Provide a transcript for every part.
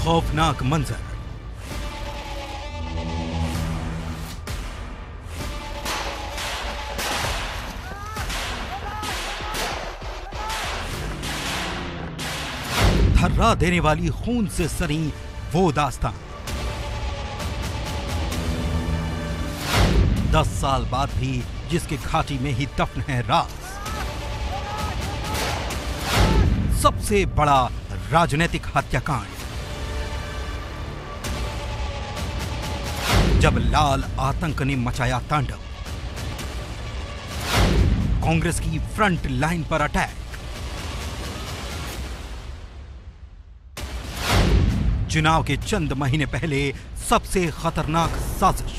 खौफनाक मंजर। थर्रा देने वाली खून से सनी वो दास्तां। 10 साल बाद भी जिसके घाटी में ही दफन है राज। सबसे बड़ा राजनीतिक हत्याकांड। जब लाल आतंक ने मचाया तांडव। कांग्रेस की फ्रंट लाइन पर अटैक। चुनाव के चंद महीने पहले सबसे खतरनाक साजिश।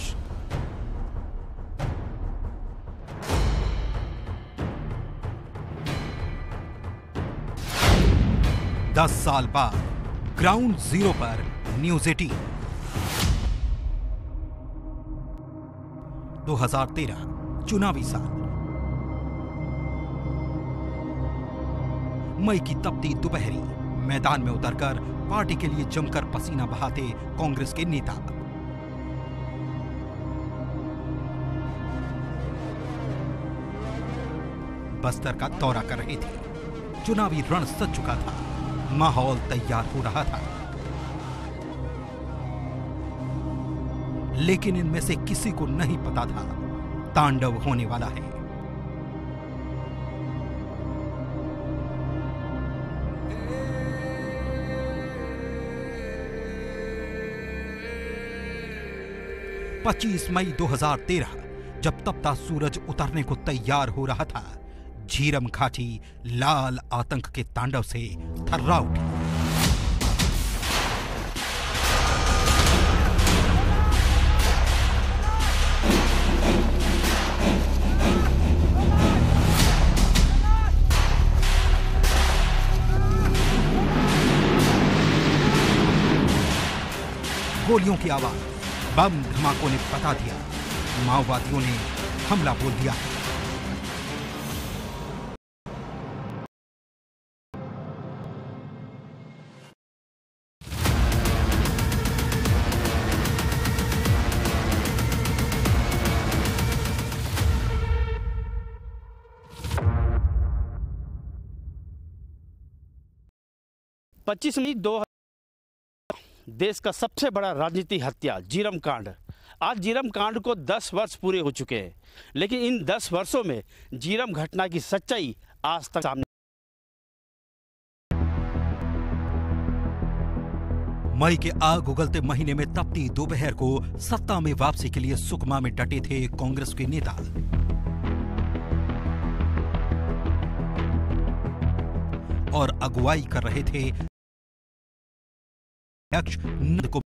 दस साल बाद ग्राउंड जीरो पर न्यूज 18। 2013 चुनावी साल। मई की तपती दोपहरी मैदान में उतरकर पार्टी के लिए जमकर पसीना बहाते कांग्रेस के नेता। बस्तर का दौरा कर रहे थे। चुनावी रण सज चुका था। माहौल तैयार हो रहा था। लेकिन इनमें से किसी को नहीं पता था तांडव होने वाला है। (25 मई 2013) जब तपता सूरज उतरने को तैयार हो रहा था, झीरम घाटी लाल आतंक के तांडव से थर्रा उठी। गोलियों की आवाज, बम धमाकों ने बता दिया माओवादियों ने हमला बोल दिया। पच्चीस मई 2000 देश का सबसे बड़ा राजनीतिक हत्या झीरम कांड। आज झीरम कांड को 10 वर्ष पूरे हो चुके हैं, लेकिन इन 10 वर्षों में झीरम घटना की सच्चाई आज तक सामने। मई के आग उगलते महीने में तपती दोपहर को सत्ता में वापसी के लिए सुकमा में डटे थे कांग्रेस के नेता। और अगुवाई कर रहे थे अध्यक्ष नंद को।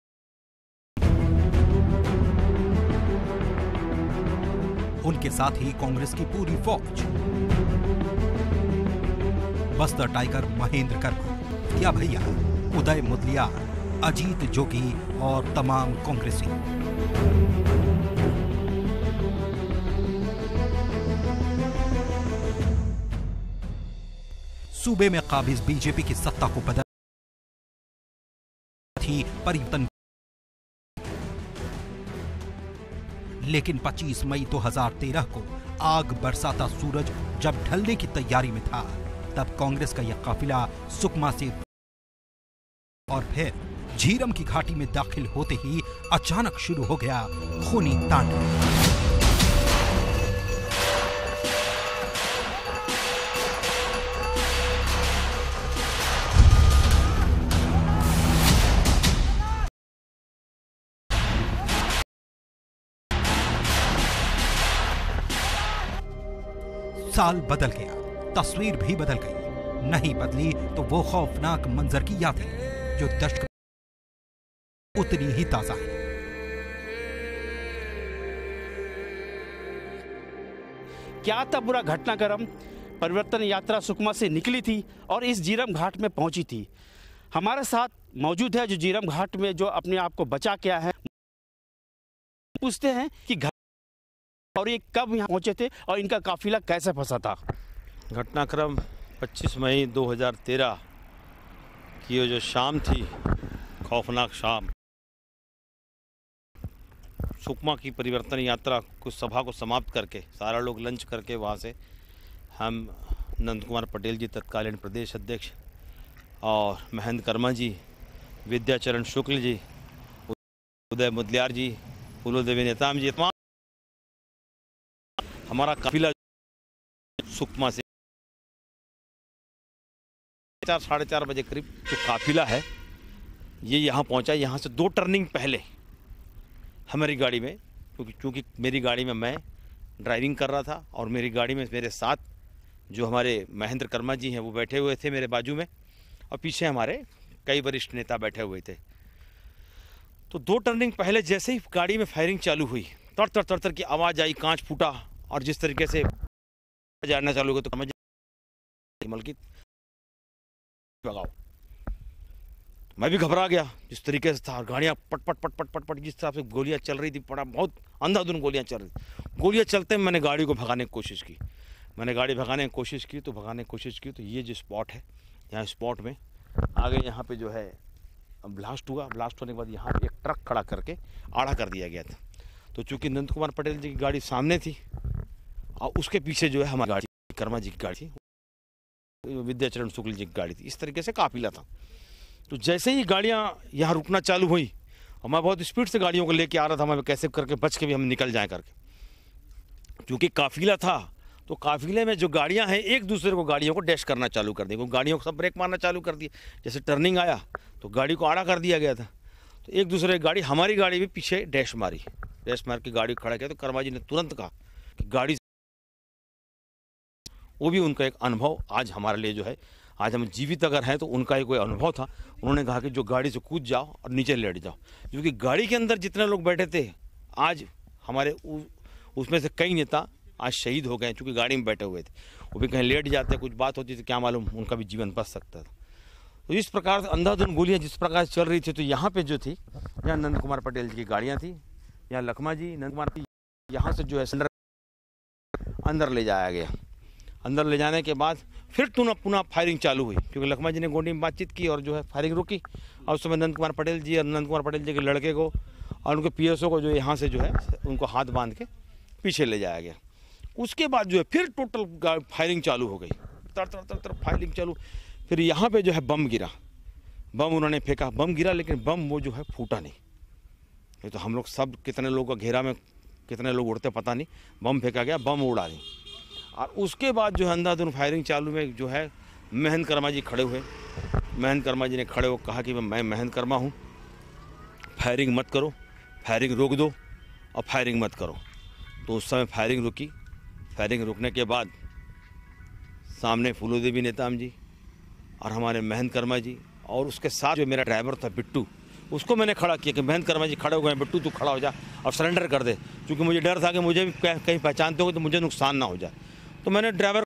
उनके साथ ही कांग्रेस की पूरी फौज। बस्तर टाइगर महेंद्र कर्मा, या भैया उदय मुदलिया, अजीत जोगी और तमाम कांग्रेसी। सूबे में काबिज बीजेपी की सत्ता को बदल परिवर्तन। लेकिन 25 मई 2013 को आग बरसाता सूरज जब ढलने की तैयारी में था, तब कांग्रेस का यह काफिला सुकमा से और फिर झीरम की घाटी में दाखिल होते ही अचानक शुरू हो गया खूनी तांडव। साल बदल गया, तस्वीर भी बदल गई। नहीं बदली तो वो खौफनाक मंजर की यादें जो दशक उतनी ही ताजा है। क्या था पूरा घटनाक्रम? परिवर्तन यात्रा सुकमा से निकली थी और इस झीरम घाट में पहुंची थी। हमारे साथ मौजूद है जो झीरम घाट में जो अपने आप को बचा के आया है। पूछते हैं कि और ये कब यहाँ पहुंचे थे और इनका काफिला कैसे फंसा था। घटनाक्रम 25 मई 2013 की जो शाम थी, खौफनाक शाम सुकमा की परिवर्तन यात्रा कुछ सभा को समाप्त करके सारा लोग लंच करके वहाँ से हम नंद कुमार पटेल जी तत्कालीन प्रदेश अध्यक्ष और महेंद्र कर्मा जी, विद्याचरण शुक्ल जी, उदय मुदलियार जी, फूलोदेवी नेताम जी, तमाम हमारा काफिला सुकमा से 4-4:30 बजे करीब जो काफिला है ये यहाँ पहुँचा। यहाँ से 2 टर्निंग पहले हमारी गाड़ी में, क्योंकि मेरी गाड़ी में मैं ड्राइविंग कर रहा था और मेरी गाड़ी में मेरे साथ जो हमारे महेंद्र कर्मा जी हैं वो बैठे हुए थे मेरे बाजू में, और पीछे हमारे कई वरिष्ठ नेता बैठे हुए थे। तो 2 टर्निंग पहले जैसे ही गाड़ी में फायरिंग चालू हुई, तर तर तर तर की आवाज़ आई, कांच फूटा, और जिस तरीके से जाना चालू हुआ तो मलकी भगाओ, मैं भी घबरा गया जिस तरीके से था। और गाड़ियाँ पट पट पट पट पट पट जिस तरह से गोलियाँ चल रही थी, पड़ा बहुत अंधाधुंध गोलियाँ चल रही थी। गोलियाँ चलते में मैंने गाड़ी को भगाने की कोशिश की, तो ये जो स्पॉट है, यहाँ स्पॉट में आगे यहाँ पे जो है ब्लास्ट हुआ। ब्लास्ट होने के बाद यहाँ पे एक ट्रक खड़ा करके आड़ा कर दिया गया था। तो चूँकि नंद कुमार पटेल जी की गाड़ी सामने थी और उसके पीछे जो है हमारी गाड़ी, कर्मा जी की गाड़ी थी, विद्याचरण शुक्ल जी की गाड़ी थी। इस तरीके से काफिला था। तो जैसे ही गाड़ियाँ यहाँ रुकना चालू हुई और मैं बहुत स्पीड से गाड़ियों को लेके आ रहा था, मैं कैसे करके बच के भी हम निकल जाए करके, क्योंकि काफिला था। तो काफिले में जो गाड़ियाँ हैं एक दूसरे को गाड़ियों को डैश करना चालू कर दी, गाड़ियों को सब ब्रेक मारना चालू कर दिए। जैसे टर्निंग आया तो गाड़ी को आड़ा कर दिया गया था, तो एक दूसरे गाड़ी, हमारी गाड़ी भी पीछे डैश मारी, डैश मार के गाड़ी खड़ा किया। तो कर्मा जी ने तुरंत कहा कि गाड़ी, वो भी उनका एक अनुभव आज हमारे लिए जो है, आज हम जीवित अगर हैं तो उनका ही कोई अनुभव था। उन्होंने कहा कि जो गाड़ी से कूद जाओ और नीचे लेट जाओ, क्योंकि गाड़ी के अंदर जितने लोग बैठे थे आज हमारे उसमें से कई नेता आज शहीद हो गए, क्योंकि गाड़ी में बैठे हुए थे। वो भी कहीं लेट जाते, कुछ बात होती तो क्या मालूम उनका भी जीवन बच सकता था। तो इस प्रकार से अंधाधुंध गोलियाँ जिस प्रकार से चल रही थी, तो यहाँ पे जो थी, यहाँ नंद कुमार पटेल जी की गाड़ियाँ थी, यहाँ लखमा जी, नंद कुमार, यहाँ से जो है सिलेंडर अंदर ले जाया गया। अंदर ले जाने के बाद फिर पुनः फायरिंग चालू हुई, क्योंकि लखमा जी ने गोंडी में बातचीत की और जो है फायरिंग रुकी। और उस समय नंद कुमार पटेल जी और नंद कुमार पटेल जी के लड़के को और उनके पीएसओ को जो यहाँ से जो है उनको हाथ बांध के पीछे ले जाया गया। उसके बाद जो है फिर टोटल फायरिंग चालू हो गई, तर फायरिंग चालू। फिर यहाँ पे जो है बम गिरा, बम उन्होंने फेंका, बम गिरा, लेकिन बम वो जो है फूटा नहीं। ये तो हम लोग सब कितने लोगों का घेरा में कितने लोग उड़ते पता नहीं, बम फेंका गया, बम उड़ा नहीं। और उसके बाद जो है अंधाधुंध फायरिंग चालू में जो है महेंद्र कर्मा जी खड़े हुए। महेंद्र कर्मा जी ने खड़े होकर कहा कि मैं महेंद्र कर्मा हूँ, फायरिंग मत करो, फायरिंग रोक दो और फायरिंग मत करो। तो उस समय फायरिंग रुकी। फायरिंग रुकने के बाद सामने फूलोदेवी नेताम जी और हमारे महेंद्र कर्मा जी, और उसके साथ जो मेरा ड्राइवर था बिट्टू, उसको मैंने खड़ा किया कि महेंद्र कर्मा जी खड़े हो गए, बिट्टू तू खड़ा हो जा और सरेंडर कर दे, क्योंकि मुझे डर था कि मुझे भी कहीं पहचानते हो तो मुझे नुकसान ना हो जाए। तो मैंने ड्राइवर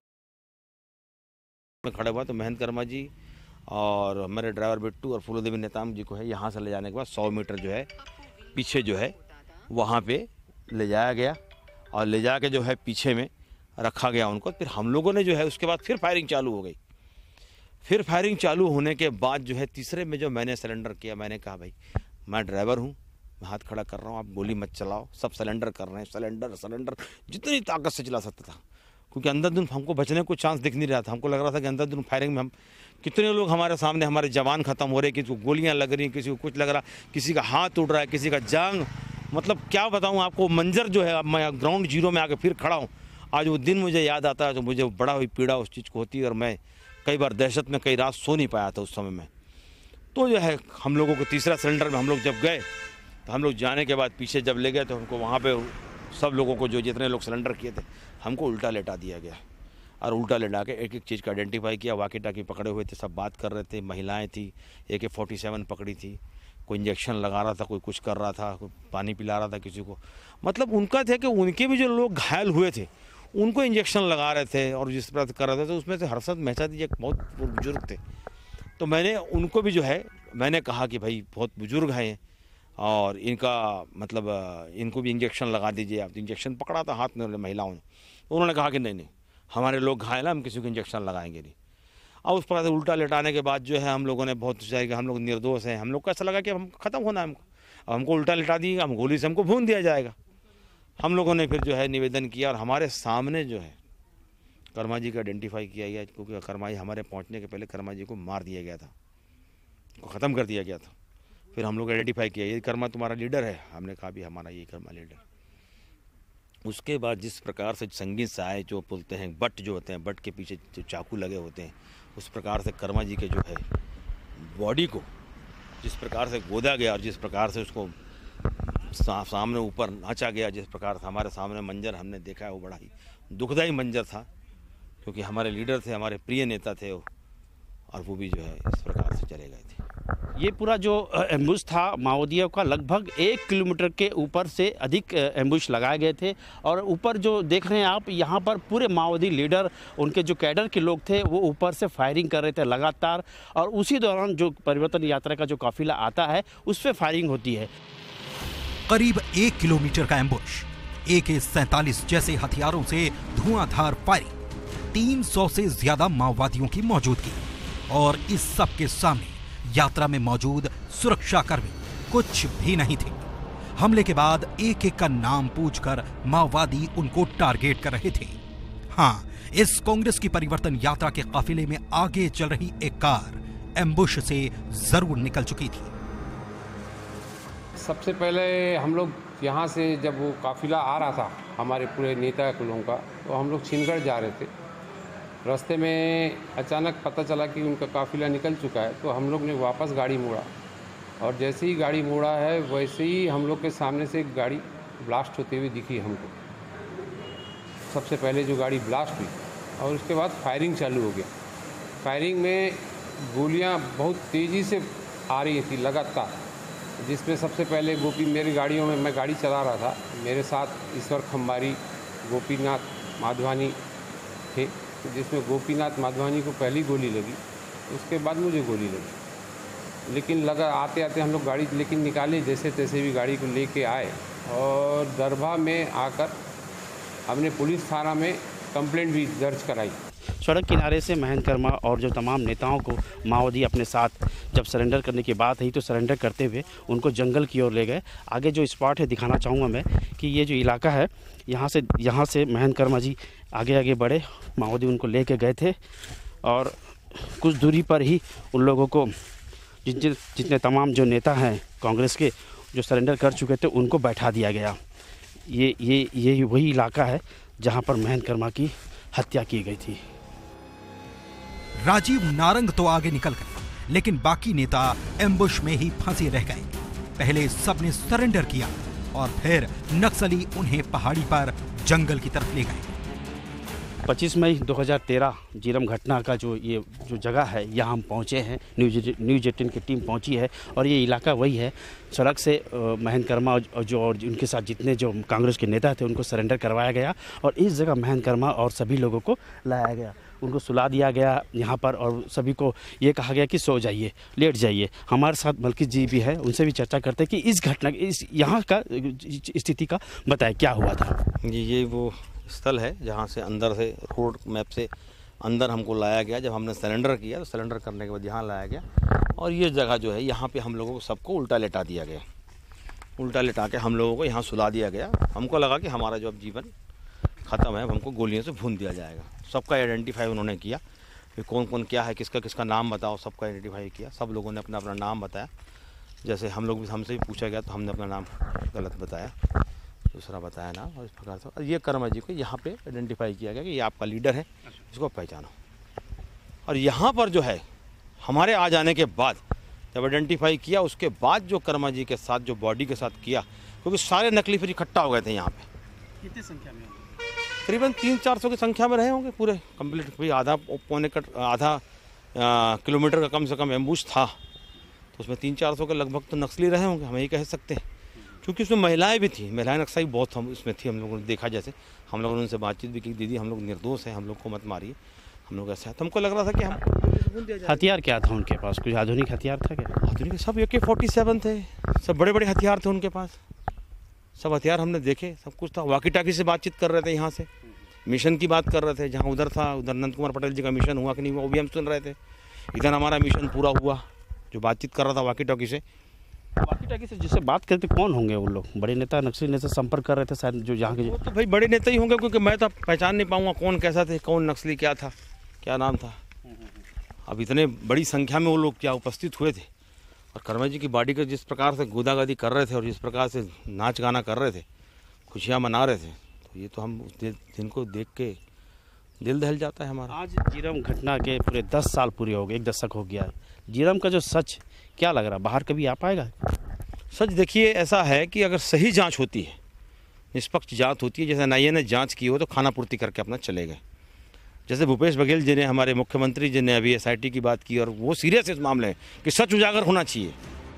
में खड़ा हुआ, तो महेंद्र कर्मा जी और मेरे ड्राइवर बिट्टू और फूलोदेवी नेताम जी को है यहाँ से ले जाने के बाद 100 मीटर जो है पीछे जो है वहाँ पे ले जाया गया, और ले जा के जो है पीछे में रखा गया उनको। फिर हम लोगों ने जो है उसके बाद फिर फायरिंग चालू हो गई। फिर फायरिंग चालू होने के बाद जो है तीसरे में जो मैंने सरेंडर किया, मैंने कहा भाई मैं ड्राइवर हूँ, मैं हाथ खड़ा कर रहा हूँ, आप गोली मत चलाओ। सब सरेंडर कर रहे हैं, सरेंडर जितनी ताकत से चला सकता था, क्योंकि अंधाधुंध हमको बचने को चांस दिख नहीं रहा था। हमको लग रहा था कि अंधाधुंध फायरिंग में हम कितने लोग हमारे सामने, हमारे जवान खत्म हो रहे, किसी को गोलियाँ लग रही, किसी को कुछ लग रहा, किसी का हाथ उड़ रहा है, किसी का जांग, मतलब क्या बताऊँ आपको मंजर जो है। अब मैं ग्राउंड जीरो में आके फिर खड़ा हूँ। आज वो दिन मुझे याद आता है तो मुझे बड़ा हुई पीड़ा उस चीज़ को होती है, और मैं कई बार दहशत में कई रात सो नहीं पाया था उस समय में। तो जो है हम लोगों को तीसरा सिलेंडर में हम लोग जब गए, तो हम लोग जाने के बाद पीछे जब ले गए तो हमको वहाँ पे सब लोगों को जो जितने लोग सिलेंडर किए थे हमको उल्टा लेटा दिया गया, और उल्टा लेटा के एक एक चीज़ का आइडेंटिफाई किया। वाकी टाकी पकड़े हुए थे, सब बात कर रहे थे, महिलाएँ थी, AK-47 पकड़ी थी, कोई इंजेक्शन लगा रहा था, कोई कुछ कर रहा था, कोई पानी पिला रहा था किसी को। मतलब उनका था कि उनके भी जो लोग घायल हुए थे उनको इंजेक्शन लगा रहे थे और जिस प्रकार कर रहे थे। तो उसमें से हर्षद मेहता जी एक बहुत बुजुर्ग थे, तो मैंने उनको भी जो है मैंने कहा कि भाई बहुत बुजुर्ग हैं और इनका मतलब इनको भी इंजेक्शन लगा दीजिए आप। इंजेक्शन पकड़ा था हाथ में महिलाओं ने, तो उन्होंने कहा कि नहीं हमारे लोग घायल हैं, हम किसी को इंजेक्शन लगाएंगे नहीं। और उस प्रकार से उल्टा लेटाने के बाद जो है हम लोगों ने बहुत सोचा कि हम लोग निर्दोष हैं, हम लोग को ऐसा लगा कि हम ख़त्म होना है हमको, अब हमको उल्टा लेटा दिएगा, हम गोली से हमको भून दिया जाएगा। हम लोगों ने फिर जो है निवेदन किया और हमारे सामने जो है कर्मा जी को आइडेंटिफाई किया गया, क्योंकि कर्मा जी हमारे पहुंचने के पहले कर्मा जी को मार दिया गया था, को ख़त्म कर दिया गया था। फिर हम लोग आइडेंटिफाई किया, ये कर्मा तुम्हारा लीडर है, हमने कहा भी हमारा ये कर्मा लीडर। उसके बाद जिस प्रकार से संगीत सहाय जो बोलते हैं, बट जो होते हैं, बट के पीछे जो चाकू लगे होते हैं, उस प्रकार से कर्मा जी के जो है बॉडी को जिस प्रकार से गोदा गया और जिस प्रकार से उसको सामने ऊपर नाचा गया, जिस प्रकार से हमारे सामने मंजर हमने देखा है, वो बड़ा ही दुखदायी मंजर था, क्योंकि हमारे लीडर थे, हमारे प्रिय नेता थे वो, और वो भी जो है इस प्रकार से चले गए थे। ये पूरा जो एम्बुश था माओवादियों का, लगभग 1 किलोमीटर के ऊपर से अधिक एम्बुश लगाए गए थे। और ऊपर जो देख रहे हैं आप, यहाँ पर पूरे माओवादी लीडर, उनके जो कैडर के लोग थे, वो ऊपर से फायरिंग कर रहे थे लगातार। और उसी दौरान जो परिवर्तन यात्रा का जो काफिला आता है, उस पर फायरिंग होती है। करीब 1 किलोमीटर का एम्बुश, AK-47 जैसे हथियारों से धुआंधार फायरिंग, 300 से ज्यादा माओवादियों की मौजूदगी, और इस सब के सामने यात्रा में मौजूद सुरक्षाकर्मी कुछ भी नहीं थे। हमले के बाद एक एक का नाम पूछकर माओवादी उनको टारगेट कर रहे थे। हाँ, इस कांग्रेस की परिवर्तन यात्रा के काफिले में आगे चल रही एक कार एम्बुश से जरूर निकल चुकी थी। सबसे पहले हम लोग यहाँ से जब वो काफिला आ रहा था हमारे पूरे नेता लोगों का, तो हम लोग छिंदगढ़ जा रहे थे। रास्ते में अचानक पता चला कि उनका काफिला निकल चुका है, तो हम लोग ने वापस गाड़ी मोड़ा, और जैसे ही गाड़ी मोड़ा है वैसे ही हम लोग के सामने से एक गाड़ी ब्लास्ट होते हुए दिखी हमको। सबसे पहले जो गाड़ी ब्लास्ट हुई, और उसके बाद फायरिंग चालू हो गया। फायरिंग में गोलियां बहुत तेज़ी से आ रही थी लगातार, जिसमें सबसे पहले मेरी गाड़ियों में, मैं गाड़ी चला रहा था, मेरे साथ ईश्वर खंबारी, गोपीनाथ माधवानी थे, जिसमें गोपीनाथ माधवानी को पहली गोली लगी, उसके बाद मुझे गोली लगी। लेकिन लगा आते आते हम लोग गाड़ी लेकिन निकाले, जैसे तैसे भी गाड़ी को लेके आए, और दरभा में आकर हमने पुलिस थाना में कंप्लेंट भी दर्ज कराई। सड़क किनारे से महेंद्र कर्मा और जो तमाम नेताओं को माओवादी अपने साथ जब सरेंडर करने की बात आई, तो सरेंडर करते हुए उनको जंगल की ओर ले गए। आगे जो स्पॉट है दिखाना चाहूँगा मैं कि ये जो इलाका है, यहाँ से महेंद्र कर्मा जी आगे आगे बढ़े, माओवादी उनको ले के गए थे, और कुछ दूरी पर ही उन लोगों को जितने तमाम जो नेता हैं कांग्रेस के जो सरेंडर कर चुके थे, उनको बैठा दिया गया। ये वही इलाका है जहाँ पर महेंद्र कर्मा की हत्या की गई थी। राजीव नारंग तो आगे निकल गए, लेकिन बाकी नेता एम्बुश में ही फंसे रह गए। पहले सबने सरेंडर किया और फिर नक्सली उन्हें पहाड़ी पर जंगल की तरफ ले गए। 25 मई 2013 जीरम घटना का जो जगह है, यहाँ हम पहुँचे हैं, न्यूज़ 18 की टीम पहुँची है, और ये इलाका वही है। सड़क से महेंद्र कर्मा और उनके साथ जितने जो कांग्रेस के नेता थे, उनको सरेंडर करवाया गया, और इस जगह महेंद्र कर्मा और सभी लोगों को लाया गया, उनको सुला दिया गया यहाँ पर, और सभी को ये कहा गया कि सो जाइए, लेट जाइए। हमारे साथ मलकी जी भी है, उनसे भी चर्चा करते हैं कि इस घटना, इस यहाँ का स्थिति का बताएं क्या हुआ था। ये वो स्थल है जहाँ से अंदर से रोड मैप से अंदर हमको लाया गया। जब हमने सरेंडर किया, तो सरेंडर करने के बाद यहाँ लाया गया, और ये जगह जो है, यहाँ पे हम लोगों को सबको उल्टा लेटा दिया गया। उल्टा लेटा के हम लोगों को यहाँ सुला दिया गया। हमको लगा कि हमारा जो अब जीवन ख़त्म है, हमको गोलियों से भून दिया जाएगा। सबका आइडेंटिफाई उन्होंने किया कि कौन कौन क्या है, किसका किसका नाम बताओ, सबका आइडेंटिफाई किया। सब लोगों ने अपना अपना नाम बताया। जैसे हमसे भी पूछा गया, तो हमने अपना नाम गलत बताया, दूसरा बताया ना, और इस प्रकार से। और ये कर्मा जी को यहाँ पे आइडेंटिफाई किया गया कि ये आपका लीडर है, इसको पहचानो। और यहाँ पर जो है, हमारे आ जाने के बाद जब आइडेंटिफाई किया, उसके बाद जो कर्मा जी के साथ जो बॉडी के साथ किया, क्योंकि सारे नकली फिर इकट्ठा हो गए थे यहाँ पे। कितनी संख्या में? करीबन 300-400 की संख्या में रहे होंगे पूरे कंप्लीट। भाई आधा किलोमीटर का कम से कम एम्बुश था, तो उसमें 300-400 के लगभग तो नक्सली रहे होंगे, हम यही कह सकते हैं। क्योंकि उसमें महिलाएं भी थी, महिलाएं नक्सली बहुत उसमें थी। हम लोगों ने देखा, जैसे हम लोगों ने उनसे बातचीत भी की, दीदी हम लोग निर्दोष हैं, हम लोग को मत मारिए, हम लोग ऐसा है। तो हमको लग रहा था कि हम हथियार क्या था उनके पास? कुछ आधुनिक हथियार था क्या? आधुनिक सब AK-47 थे, सब बड़े बड़े हथियार थे उनके पास। सब हथियार हमने देखे, सब कुछ था। वाकी टाकी से बातचीत कर रहे थे यहाँ से, मिशन की बात कर रहे थे, जहाँ उधर था उधर नंद कुमार पटेल जी का मिशन हुआ कि नहीं हुआ वो भी हम सुन रहे थे। इधर हमारा मिशन पूरा हुआ, जो बातचीत कर रहा था वाकी टॉकी से। वाकी टॉकी से जिससे बात करते कौन होंगे वो लोग? बड़े नेता, नक्सली नेता संपर्क कर रहे थे शायद, जो यहाँ के। वो तो भाई बड़े नेता ही होंगे, क्योंकि मैं तो पहचान नहीं पाऊँगा कौन कैसा थे, कौन नक्सली क्या था, क्या नाम था। अब इतने बड़ी संख्या में वो लोग क्या उपस्थित हुए थे, और कर्मा जी की बॉडी का जिस प्रकार से गोदागादी कर रहे थे और जिस प्रकार से नाच गाना कर रहे थे, खुशियाँ मना रहे थे, तो ये तो हम उस दिन को देख के दिल दहल जाता है हमारा। आज जीरम घटना के पूरे 10 साल पूरे हो गए, 1 दशक हो गया है। जीरम का जो सच क्या लग रहा है, बाहर कभी आ पाएगा? सच देखिए, ऐसा है कि अगर सही जांच होती है, निष्पक्ष जांच होती है, जैसे एनआईए ने जांच की हो तो खाना पूर्ति करके अपना चले गए। जैसे भूपेश बघेल जी ने, हमारे मुख्यमंत्री जी ने अभी एसआईटी की बात की, और वो सीरियस इस मामले में कि सच उजागर होना चाहिए।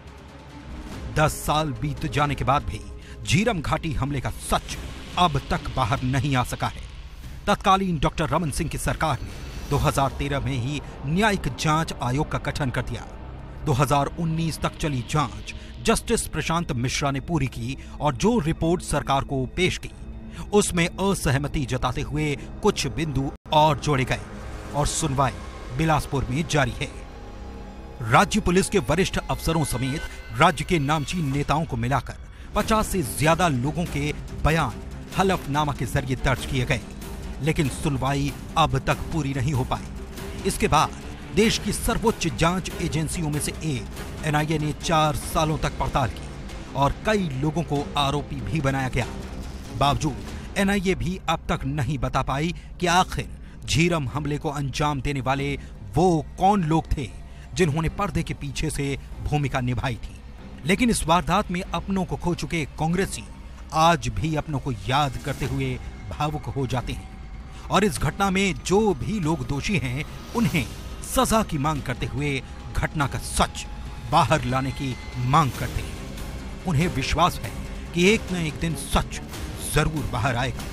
10 साल बीत जाने के बाद भी झीरम घाटी हमले का सच अब तक बाहर नहीं आ सका है। तत्कालीन डॉक्टर रमन सिंह की सरकार ने 2013 में ही न्यायिक जांच आयोग का गठन कर दिया। 2019 तक चली जांच जस्टिस प्रशांत मिश्रा ने पूरी की, और जो रिपोर्ट सरकार को पेश की उसमें असहमति जताते हुए कुछ बिंदु और जोड़े गए, और सुनवाई बिलासपुर में जारी है। राज्य पुलिस के वरिष्ठ अफसरों समेत राज्य के नामचीन नेताओं को मिलाकर 50 से ज्यादा लोगों के बयान हलफनामा के जरिए दर्ज किए गए, लेकिन सुनवाई अब तक पूरी नहीं हो पाई। इसके बाद देश की सर्वोच्च जांच एजेंसियों में से एक एनआईए ने 4 सालों तक पड़ताल की और कई लोगों को आरोपी भी बनाया गया। बावजूद एनआईए भी अब तक नहीं बता पाई कि आखिर झीरम हमले को अंजाम देने वाले वो कौन लोग थे जिन्होंने पर्दे के पीछे से भूमिका निभाई थी। लेकिन इस वारदात में अपनों को खो चुके कांग्रेसी आज भी अपनों को याद करते हुए भावुक हो जाते हैं, और इस घटना में जो भी लोग दोषी हैं उन्हें सजा की मांग करते हुए घटना का सच बाहर लाने की मांग करते हैं। उन्हें विश्वास है कि एक न एक दिन सच जरूर बाहर आएगा।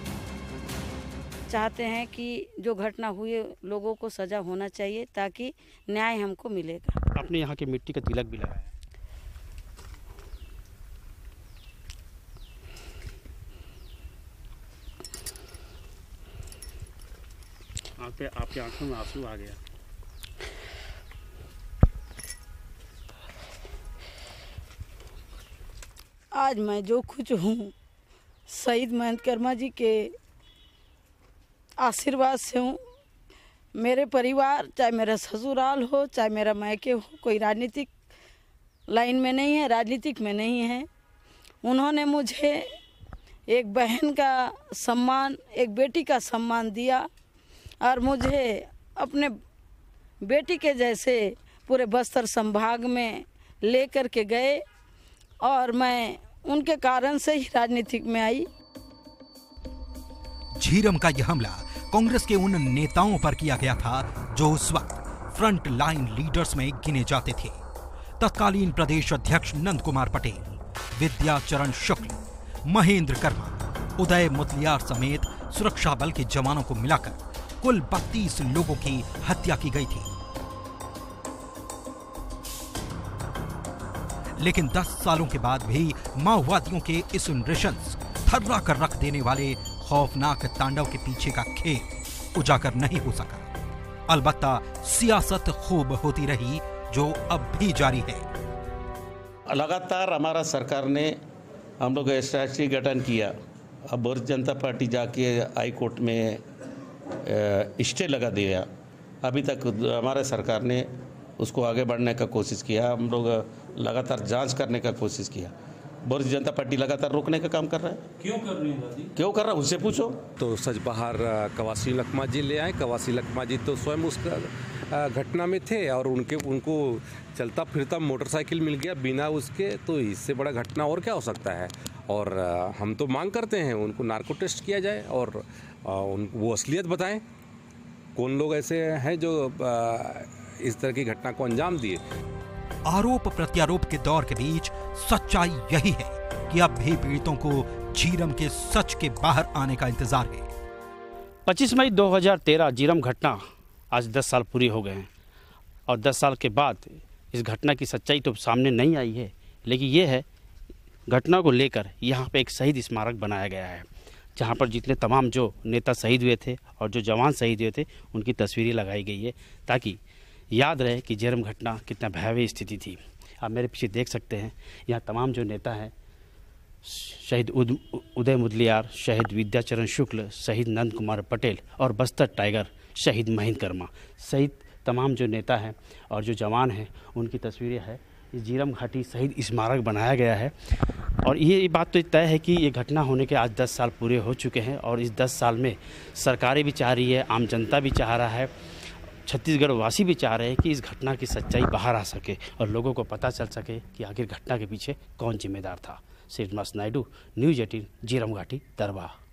चाहते हैं कि जो घटना हुई लोगों को सजा होना चाहिए, ताकि न्याय हमको मिलेगा। आपने यहाँ की मिट्टी का तिलक भी लगाया है। आपके आंखों में आंसू आ गया। आज मैं जो कुछ हूँ शहीद महंत कर्मा जी के आशीर्वाद से हूँ। मेरे परिवार, चाहे मेरा ससुराल हो चाहे मेरा मायके हो, कोई राजनीतिक लाइन में नहीं है, राजनीतिक में नहीं है। उन्होंने मुझे एक बहन का सम्मान, एक बेटी का सम्मान दिया, और मुझे अपने बेटी के जैसे पूरे बस्तर संभाग में लेकर के गए, और मैं उनके कारण से ही राजनीतिक में आई। झीरम का यह हमला कांग्रेस के उन नेताओं पर किया गया था जो उस वक्त फ्रंट लाइन लीडर्स में गिने जाते थे। तत्कालीन प्रदेश अध्यक्ष नंद कुमार पटेल, विद्याचरण शुक्ल, महेंद्र कर्मा, उदय मुतलियार समेत सुरक्षा बल के जवानों को मिलाकर कुल 32 लोगों की हत्या की गई थी। लेकिन 10 सालों के बाद भी माओवादियों के इस नृशंस, थर्रा कर रख देने वाले खौफनाक तांडव के पीछे का खेल उजागर नहीं हो सका। अलबत्ता सियासत खूब होती रही, जो अब भी जारी है। लगातार हमारा सरकार ने हम लोग एसआईटी गठन किया। अब भारतीय जनता पार्टी जाके हाई कोर्ट में स्टे लगा दिया। अभी तक हमारे सरकार ने उसको आगे बढ़ने का कोशिश किया। हम लोग लगातार जांच करने का कोशिश किया। भारतीय जनता पार्टी लगातार रोकने का काम कर रहा है। क्यों कर रही है दादी? क्यों कर रहा है उससे पूछो। तो सच बाहर कवासी लखमा जी ले आए। कवासी लखमा जी तो स्वयं उस घटना में थे, और उनको चलता फिरता मोटरसाइकिल मिल गया बिना उसके, तो इससे बड़ा घटना और क्या हो सकता है। और हम तो मांग करते हैं उनको नार्को टेस्ट किया जाए, और वो असलियत बताएं कौन लोग ऐसे हैं जो इस तरह की घटना को अंजाम दिए। आरोप प्रत्यारोप के दौर के बीच सच्चाई यही है कि अब भी पीड़ितों को झीरम के सच के बाहर आने का इंतजार है। 25 मई 2013 झीरम घटना आज 10 साल पूरी हो गए हैं, और 10 साल के बाद इस घटना की सच्चाई तो सामने नहीं आई है, लेकिन ये है घटना को लेकर यहाँ पे एक शहीद स्मारक बनाया गया है, जहाँ पर जितने तमाम जो नेता शहीद हुए थे और जो जवान शहीद हुए थे उनकी तस्वीरें लगाई गई है, ताकि याद रहे कि झीरम घटना कितना भयावह स्थिति थी। आप मेरे पीछे देख सकते हैं, यहाँ तमाम जो नेता हैं, शहीद उदय मुदलियार, शहीद विद्याचरण शुक्ल, शहीद नंद कुमार पटेल और बस्तर टाइगर शहीद महेंद्र कर्मा सहित तमाम जो नेता हैं और जो जवान हैं उनकी तस्वीरें हैं। इस झीरम घाटी शहीद स्मारक बनाया गया है और ये बात तो तय है कि ये घटना होने के आज 10 साल पूरे हो चुके हैं और इस 10 साल में सरकारें भी चाह रही है, आम जनता भी चाह रहा है, छत्तीसगढ़ वासी भी चाह रहे हैं कि इस घटना की सच्चाई बाहर आ सके और लोगों को पता चल सके कि आखिर घटना के पीछे कौन जिम्मेदार था। श्रीनिवास नायडू, न्यूज़ 18, झीरम घाटी, दरबार।